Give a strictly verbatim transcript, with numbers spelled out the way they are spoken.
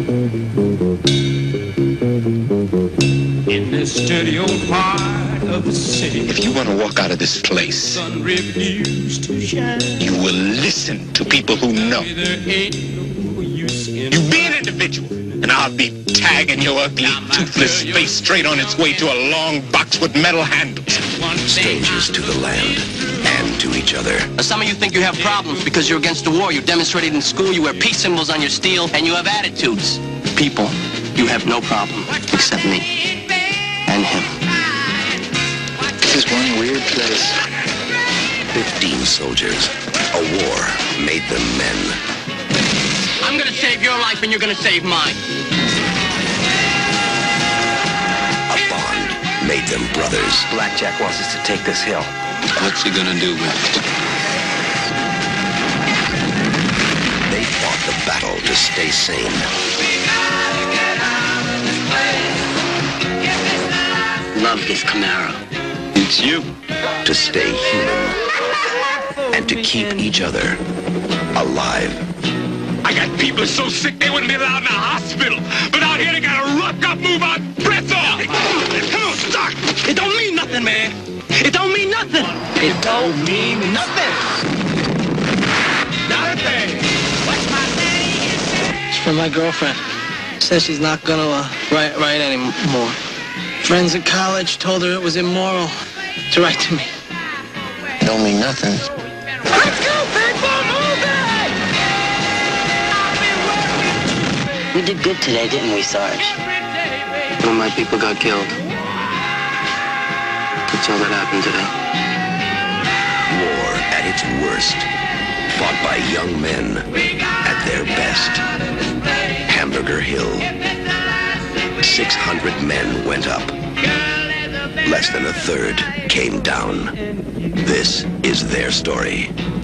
In this dirty old part of the city, if you want to walk out of this place, sun refused to shine. You will listen to people who know. You be an individual, and I'll be tagging your ugly, toothless face straight on its way to a long box with metal handles. Strangers to the land and to each other. Some of you think you have problems because you're against the war. You demonstrated in school, you wear peace symbols on your steel, and you have attitudes. People, you have no problem except me and him. This is one weird place. Fifteen soldiers. A war made them men. I'm gonna save your life and you're gonna save mine. A bond made them brothers. Blackjack wants us to take this hill. What's he gonna do with it? They fought the battle to stay sane. Love this Camaro. It's you. To stay human. And to keep each other alive. I got people so sick they wouldn't be allowed in the hospital. But out here they got a rough up move on breath off. Come on, stop. It don't mean nothing, man. It don't mean nothing. It don't mean nothing. Not a thing. What's my name? It's from my girlfriend. Says she's not gonna uh, write, write anymore. Friends at college told her it was immoral to write to me. It don't mean nothing. Let's go, people, move it! We did good today, didn't we, Sarge? One of my people got killed. That's all that happened today. War at its worst. Fought by young men at their best. Hamburger Hill. six hundred men went up. Less than a third came down. This is their story.